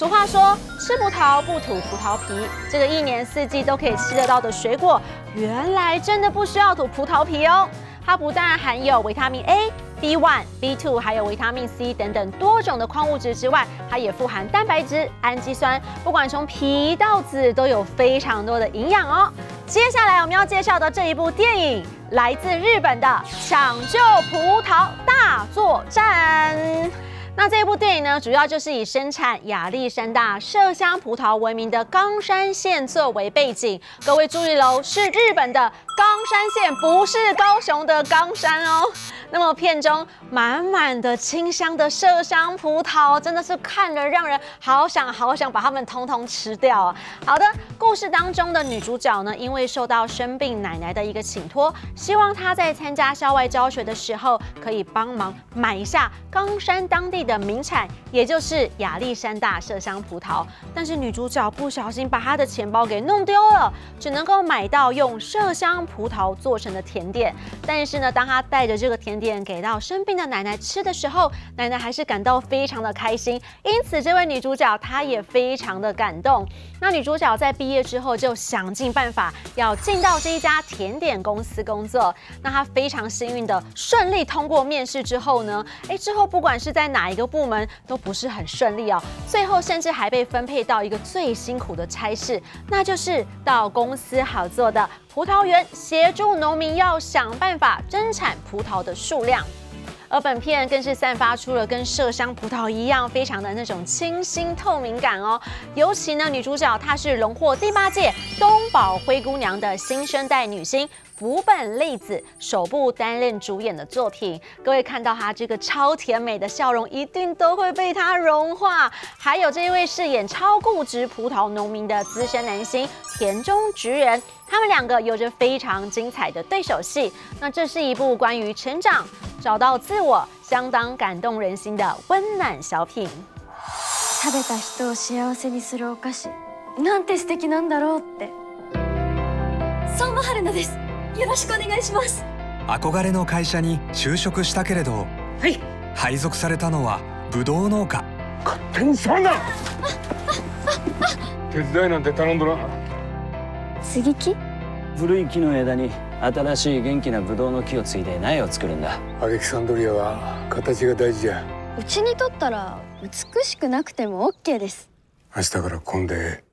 俗话说，吃葡萄不吐葡萄皮，这个一年四季都可以吃得到的水果，原来真的不需要吐葡萄皮哦。它不但含有维他命 A、B1、B2， 还有维他命 C 等等多种的矿物质之外，它也富含蛋白质、氨基酸，不管从皮到籽都有非常多的营养哦。接下来我们要介绍的这一部电影，来自日本的《抢救葡萄大作战》。那这部电影呢，主要就是以生产亚历山大麝香葡萄闻名的冈山县作为背景。各位注意喽，是日本的冈山县，不是高雄的冈山哦。那么片中满满的清香的麝香葡萄，真的是看了让人好想把它们通通吃掉啊！好的，故事当中的女主角呢，因为受到生病奶奶的一个请托，希望她在参加校外教学的时候，可以帮忙买下冈山当地的名产，也就是亚历山大麝香葡萄。但是女主角不小心把她的钱包给弄丢了，只能够买到用麝香葡萄做成的甜点。但是呢，当她带着这个甜点给到生病的奶奶吃的时候，奶奶还是感到非常的开心。因此，这位女主角她也非常的感动。那女主角在毕业之后就想尽办法要进到这一家甜点公司工作。那她非常幸运的顺利通过面试之后呢，之后不管是在哪一个部门都不是很顺利哦。最后甚至还被分配到一个最辛苦的差事，那就是到公司好做的葡萄园，协助农民要想办法增产葡萄的数量。而本片更是散发出了跟麝香葡萄一样，非常的那种清新透明感哦。尤其呢，女主角她是荣获第8届东宝灰姑娘的新生代女星福本莉子首部担任主演的作品。各位看到她这个超甜美的笑容，一定都会被她融化。还有这一位饰演超固执葡萄农民的资深男星田中直人，他们两个有着非常精彩的对手戏。那这是一部关于成长、找到自我、相当感动人心的温暖小品。 食べた人を幸せにするお菓子、なんて素敵なんだろうって。相馬春菜です。よろしくお願いします。 憧れの会社に就職したけれど、はい、配属されたのはブドウ農家。 勝手に触るな。手伝いなんて頼んどらん。 接ぎ木？ 古い木の枝に新しい元気なブドウの木を継いで苗を作るんだ。 アレキサンドリアは形が大事や。 うちにとったら美しくなくても OK です。 明日から混んで。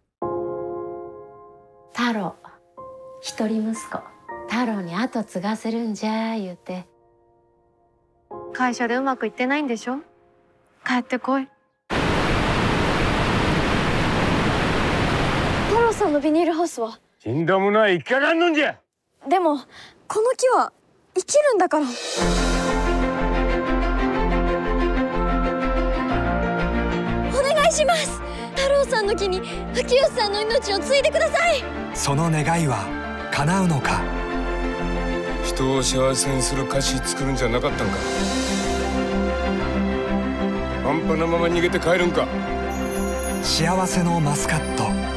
太郎、一人息子。太郎に後継がせるんじゃ言うて。 会社でうまくいってないんでしょ？帰ってこい。太郎さんのビニールハウスは？ 死んだ者は生きかかんのんじゃ。 でもこの木は生きるんだから。お願いします。太郎さんの木に秋吉さんの命を継いでください。 その願いは叶うのか。 人を幸せにする菓子作るんじゃなかったんか。半端なまま逃げて帰るんか。 幸せのマスカット。